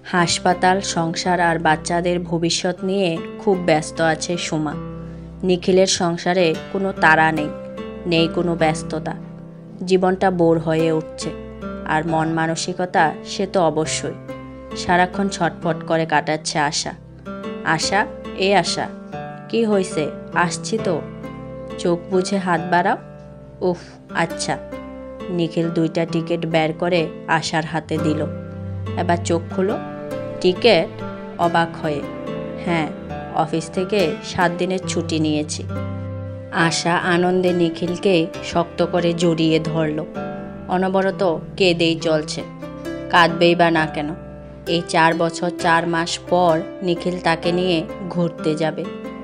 হাসপাতাল, সংসার আর বাচ্চাদের ভবিষ্যৎ নিয়ে খুব ব্যস্ত আছে সুমা। নিখিলের সংসারে কোনো তাড়া নেই, নেই কোনো ব্যস্ততা। জীবনটা বোর হয়ে উঠছে, আর মন মানসিকতা সে তো অবশ্যই। সারাক্ষণ ছটফট করে কাটাচ্ছে আশা। আশা, এ আশা, কি হয়েছে? আসছি তো। চোখ বুঝে হাত বাড়াও। উফ, আচ্ছা। নিখিল 2টা টিকিট বের করে আশার হাতে দিল। এবার চোখ খুলো। টিকিট? অবাক হয়ে। হ্যাঁ, অফিস থেকে 7 দিনের ছুটি নিয়েছি। আশা আনন্দে নিখিলকে শক্ত করে জড়িয়ে ধরল। অনবরত কেঁদেই চলছে। কাঁদবেই বা না কেন? এই 4 বছর 4 মাস পর নিখিল তাকে নিয়ে ঘুরতে যাবে।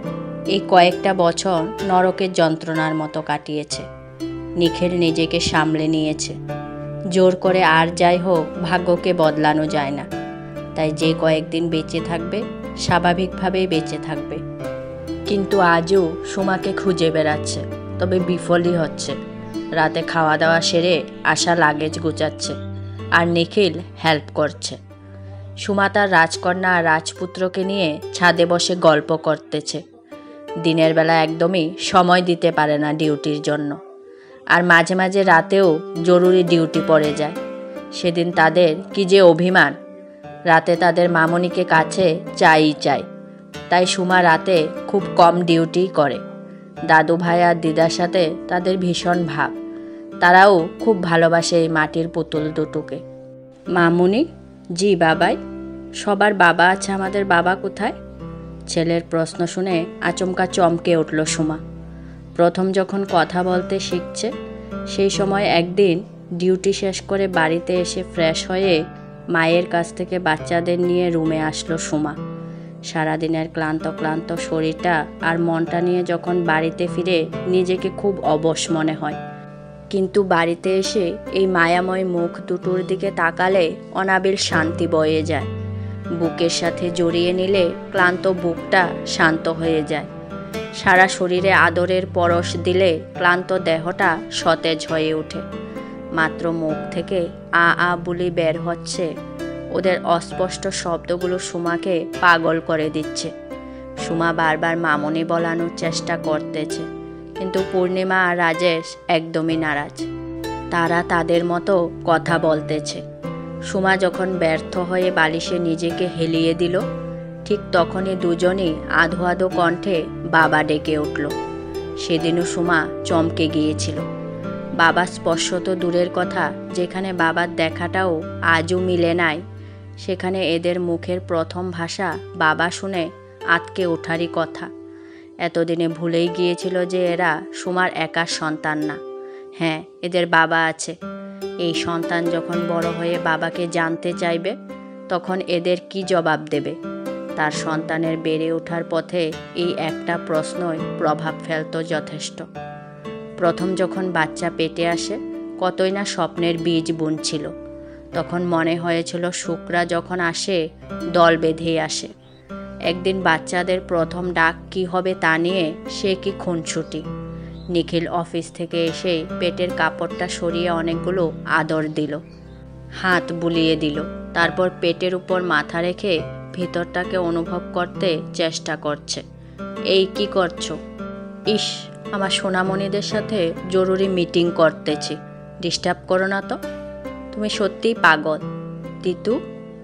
এই কয়েকটা বছর নরকের যন্ত্রণার মতো কাটিয়েছে। নিখিল নিজেকে সামলে নিয়েছে। জোর করে আর যাই হোক, ভাগ্যকে বদলানো যায় না। তাই যে কয়েকদিন বেঁচে থাকবে, স্বাভাবিকভাবেই বেঁচে থাকবে। কিন্তু আজও সুমাকে খুঁজে বেড়াচ্ছে, তবে বিফলই হচ্ছে। রাতে খাওয়া দাওয়া সেরে আশা লাগেজ গুছাচ্ছে, আর নিখিল হেল্প করছে। সুমা তার রাজকন্যা আর রাজপুত্রকে নিয়ে ছাদে বসে গল্প করতেছে। দিনের বেলা একদমই সময় দিতে পারে না ডিউটির জন্য, আর মাঝে মাঝে রাতেও জরুরি ডিউটি পড়ে যায়। সেদিন তাদের কি যে অভিমান! রাতে তাদের মামনিকে কাছে চাই। তাই সুমা রাতে খুব কম ডিউটি করে। দাদু ভাই আর দিদার সাথে তাদের ভীষণ ভাব। তারাও খুব ভালোবাসে এই মাটির পুতুল দুটোকে। মামুনি? জি বাবাই। সবার বাবা আছে, আমাদের বাবা কোথায়? ছেলের প্রশ্ন শুনে আচমকা চমকে উঠল সুমা। প্রথম যখন কথা বলতে শিখছে, সেই সময় একদিন ডিউটি শেষ করে বাড়িতে এসে ফ্রেশ হয়ে মায়ের কাছ থেকে বাচ্চাদের নিয়ে রুমে আসলো সুমা। সারাদিনের ক্লান্ত শরীরটা আর মনটা নিয়ে যখন বাড়িতে ফিরে নিজেকে খুব অবশ মনে হয়। কিন্তু বাড়িতে এসে এই মায়াময় মুখ দুটোর দিকে তাকালে অনাবিল শান্তি বয়ে যায়। বুকের সাথে জড়িয়ে নিলে ক্লান্ত বুকটা শান্ত হয়ে যায়। সারা শরীরে আদরের পরশ দিলে ক্লান্ত দেহটা সতেজ হয়ে ওঠে। মাত্র মুখ থেকে আ বুলি বের হচ্ছে। ওদের অস্পষ্ট শব্দগুলো সুমাকে পাগল করে দিচ্ছে। সুমা বারবার মামনি বলানোর চেষ্টা করতেছে, কিন্তু পূর্ণিমা আর রাজেশ একদমই নারাজ। তারা তাদের মতো কথা বলতেছে। সুমা যখন ব্যর্থ হয়ে বালিশে নিজেকে হেলিয়ে দিল, ঠিক তখনই দুজনই আধো কণ্ঠে বাবা ডেকে উঠল। সেদিনও সুমা চমকে গিয়েছিল। বাবা স্পর্শ তো দূরের কথা, যেখানে বাবার দেখাটাও আজও মিলে নাই, সেখানে এদের মুখের প্রথম ভাষা বাবা শুনে আঁতকে ওঠারই কথা। এতদিনে ভুলেই গিয়েছিল যে এরা সুমার একার সন্তান না। হ্যাঁ, এদের বাবা আছে। এই সন্তান যখন বড় হয়ে বাবাকে জানতে চাইবে, তখন এদের কি জবাব দেবে? তার সন্তানের বেড়ে ওঠার পথে এই একটা প্রশ্নই প্রভাব ফেলত যথেষ্ট। প্রথম যখন বাচ্চা পেটে আসে, কতই না স্বপ্নের বীজ বুনছিল। তখন মনে হয়েছিল শুকরা যখন আসে, দল বেঁধেই আসে। একদিন বাচ্চাদের প্রথম ডাক কি হবে তা নিয়ে সে কি খুনসুটি। নিখিল অফিস থেকে এসে পেটের কাপড়টা সরিয়ে অনেকগুলো আদর দিল, হাত বুলিয়ে দিল। তারপর পেটের উপর মাথা রেখে ভিতরটাকে অনুভব করতে চেষ্টা করছে। এই কি করছো? ইস, আমার সোনামণিদের সাথে জরুরি মিটিং করতেছি, ডিস্টার্ব করো না তো। তুমি সত্যিই পাগল। তিতু?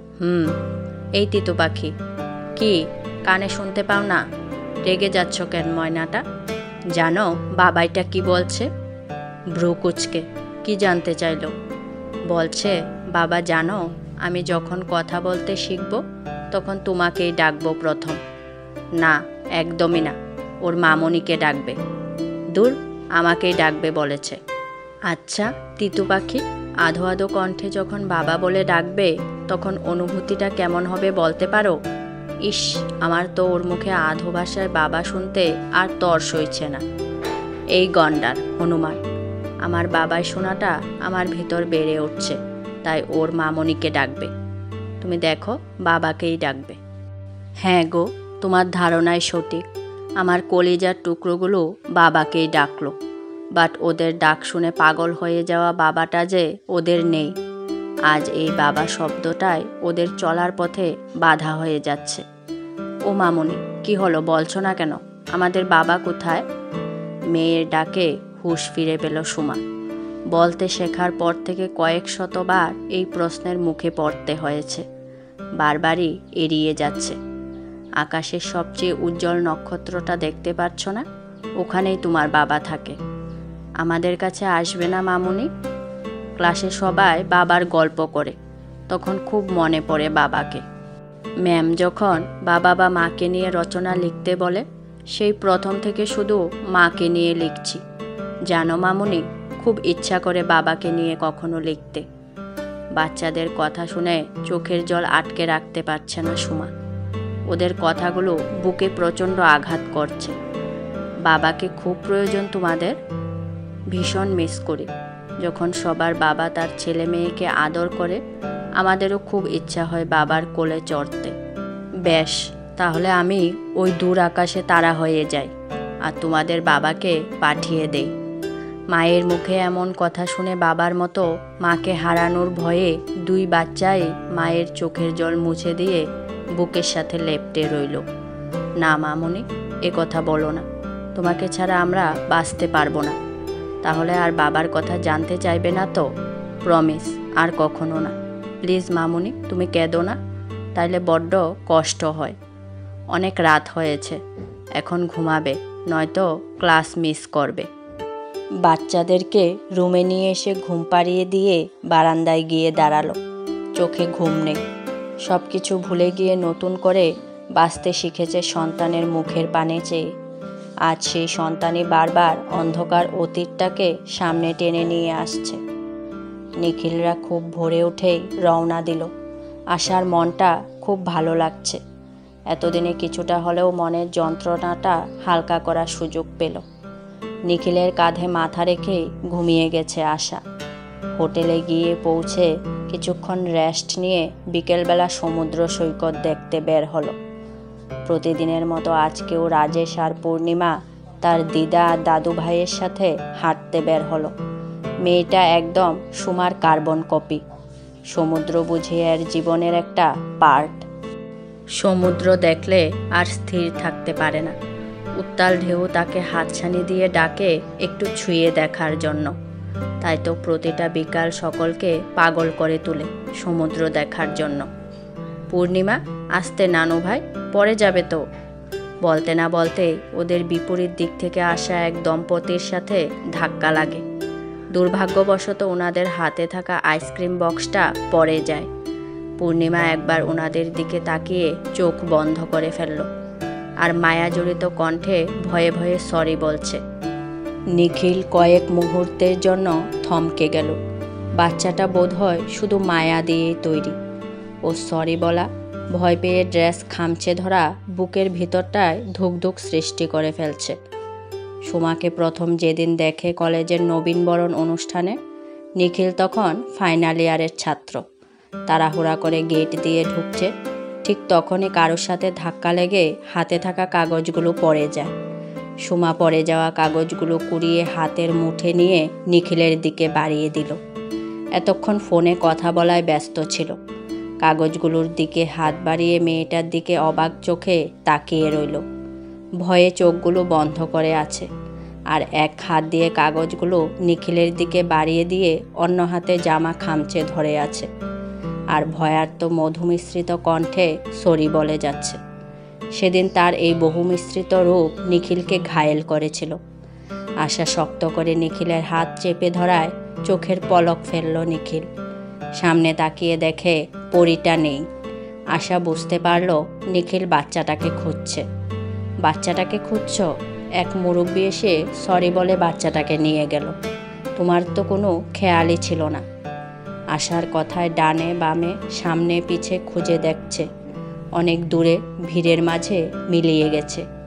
এই তিতু পাখি। কি, কানে শুনতে পাও না? রেগে যাচ্ছ কেন ময়নাটা? জানো বাবাইটা কি বলছে? ভ্রু কুচকে কি জানতে চাইল? বলছে, বাবা জানো, আমি যখন কথা বলতে শিখব, তখন তোমাকেই ডাকবো প্রথম। না, একদমই না, ওর মামনিকে ডাকবে। দূর, আমাকেই ডাকবে বলেছে। আচ্ছা তিতু পাখি, আধো কণ্ঠে যখন বাবা বলে ডাকবে, তখন অনুভূতিটা কেমন হবে বলতে পারো? ইস, আমার তো ওর মুখে আধো ভাষায় বাবা শুনতে আর তর সইছে না। এই গন্ডার হনুমান, আমার বাবাই শোনাটা আমার ভিতর বেড়ে উঠছে, তাই ওর মামনিকে ডাকবে। তুমি দেখো, বাবাকেই ডাকবে। হ্যাঁ গো, তোমার ধারণাই সঠিক। আমার কলিজার টুকরোগুলো বাবাকেই ডাকলো, বাট ওদের ডাক শুনে পাগল হয়ে যাওয়া বাবাটা যে ওদের নেই। আজ এই বাবা শব্দটাই ওদের চলার পথে বাধা হয়ে যাচ্ছে। ও মামুনি, কি হলো বলছো না কেন? আমাদের বাবা কোথায়? মেয়ের ডাকে হুঁশ ফিরে পেল সুমা। বলতে শেখার পর থেকে কয়েক শতবার এই প্রশ্নের মুখে পড়তে হয়েছে, বারবারই এড়িয়ে যাচ্ছে। আকাশের সবচেয়ে উজ্জ্বল নক্ষত্রটা দেখতে পাচ্ছ না? ওখানেই তোমার বাবা থাকে। আমাদের কাছে আসবে না মামুনি? ক্লাসে সবাই বাবার গল্প করে, তখন খুব মনে পড়ে বাবাকে। ম্যাম যখন বাবা বা মাকে নিয়ে রচনা লিখতে বলে, সেই প্রথম থেকে শুধু মাকে নিয়ে লিখছি। জানো মামুনি, খুব ইচ্ছা করে বাবাকে নিয়ে কখনো লিখতে। বাচ্চাদের কথা শুনে চোখের জল আটকে রাখতে পারছে না সুমা। ওদের কথাগুলো বুকে প্রচণ্ড আঘাত করছে। বাবাকে খুব প্রয়োজন তোমাদের? ভীষণ মিস করি। যখন সবার বাবা তার ছেলে মেয়েকে আদর করে, আমাদেরও খুব ইচ্ছা হয় বাবার কোলে চড়তে। বেশ, তাহলে আমি ওই দূর আকাশে তারা হয়ে যাই আর তোমাদের বাবাকে পাঠিয়ে দেই। মায়ের মুখে এমন কথা শুনে বাবার মতো মাকে হারানোর ভয়ে দুই বাচ্চাই মায়ের চোখের জল মুছে দিয়ে বুকের সাথে লেপ্টে রইল। না মামুনি, এ কথা বলো না। তোমাকে ছাড়া আমরা বাঁচতে পারবো না। তাহলে আর বাবার কথা জানতে চাইবে না তো? প্রমিস, আর কখনো না। প্লিজ মামুনি, তুমি কেঁদো না, তাইলে বড্ড কষ্ট হয়। অনেক রাত হয়েছে, এখন ঘুমাবে, নয়তো ক্লাস মিস করবে। বাচ্চাদেরকে রুমে নিয়ে এসে ঘুম পাড়িয়ে দিয়ে বারান্দায় গিয়ে দাঁড়ালো। চোখে ঘুম নেই। সব কিছু ভুলে গিয়ে নতুন করে বাঁচতে শিখেছে সন্তানের মুখের পানে চেয়ে। আজ সেই সন্তানই বারবার অন্ধকার অতীতটাকে সামনে টেনে নিয়ে আসছে। নিখিলরা খুব ভোরে উঠেই রওনা দিল। আশার মনটা খুব ভালো লাগছে। এতদিনে কিছুটা হলেও মনের যন্ত্রণাটা হালকা করার সুযোগ পেল। নিখিলের কাঁধে মাথা রেখেই ঘুমিয়ে গেছে আশা। হোটেলে গিয়ে পৌঁছে কিছুক্ষণ রেস্ট নিয়ে বিকেলবেলা সমুদ্র সৈকত দেখতে বের হলো। প্রতিদিনের মতো আজকেও রাজেশ আর পূর্ণিমা তার দিদা আর দাদু ভাইয়ের সাথে হাঁটতে বের হলো। মেয়েটা একদম সুমার কার্বন কপি। সমুদ্র বুঝি এর জীবনের একটা পার্ট। সমুদ্র দেখলে আর স্থির থাকতে পারে না। উত্তাল ঢেউ তাকে হাতছানি দিয়ে ডাকে একটু ছুঁয়ে দেখার জন্য। তাই তো প্রতিটা বিকাল সকলকে পাগল করে তোলে সমুদ্র দেখার জন্য। পূর্ণিমা, আসতে নানু ভাই, পড়ে যাবে তো। বলতে না বলতেই ওদের বিপরীত দিক থেকে আসা এক দম্পতির সাথে ধাক্কা লাগে। দুর্ভাগ্যবশত ওনাদের হাতে থাকা আইসক্রিম বক্সটা পড়ে যায়। পূর্ণিমা একবার ওনাদের দিকে তাকিয়ে চোখ বন্ধ করে ফেলল আর মায়াজড়িত কণ্ঠে ভয়ে ভয়ে সরি বলছে। নিখিল কয়েক মুহূর্তের জন্য থমকে গেল। বাচ্চাটা বোধহয় শুধু মায়া দিয়েই তৈরি। ও সরি বলা, ভয় পেয়ে ড্রেস খামচে ধরা বুকের ভিতরটায় ধুকধুক সৃষ্টি করে ফেলছে। সুমাকে প্রথম যেদিন দেখে কলেজের নবীনবরণ অনুষ্ঠানে, নিখিল তখন ফাইনাল ইয়ারের ছাত্র। তাড়াহুড়া করে গেট দিয়ে ঢুকছে, ঠিক তখনই কারোর সাথে ধাক্কা লেগে হাতে থাকা কাগজগুলো পড়ে যায়। সুমা পড়ে যাওয়া কাগজগুলো কুড়িয়ে হাতের মুঠে নিয়ে নিখিলের দিকে বাড়িয়ে দিল। এতক্ষণ ফোনে কথা বলায় ব্যস্ত ছিল। কাগজগুলোর দিকে হাত বাড়িয়ে মেয়েটার দিকে অবাক চোখে তাকিয়ে রইল। ভয়ে চোখগুলো বন্ধ করে আছে আর এক হাত দিয়ে কাগজগুলো নিখিলের দিকে বাড়িয়ে দিয়ে অন্য হাতে জামা খামচে ধরে আছে আর ভয়ার্ত মধুমিশ্রিত কণ্ঠে সরি বলে যাচ্ছে। সেদিন তার এই বহুমিশ্রিত রূপ নিখিলকে ঘায়েল করেছিল। আশা শক্ত করে নিখিলের হাত চেপে ধরায় চোখের পলক ফেলল নিখিল। সামনে তাকিয়ে দেখে পরিটা নেই। আশা বুঝতে পারল নিখিল বাচ্চাটাকে খুঁজছে। বাচ্চাটাকে খুঁজছ? এক মুরব্বি এসে সরি বলে বাচ্চাটাকে নিয়ে গেল। তোমার তো কোনো খেয়ালই ছিল না। আশার কথায় ডানে বামে সামনে পিছে খুঁজে দেখছে। অনেক দূরে ভিড়ের মাঝে মিলিয়ে গেছে।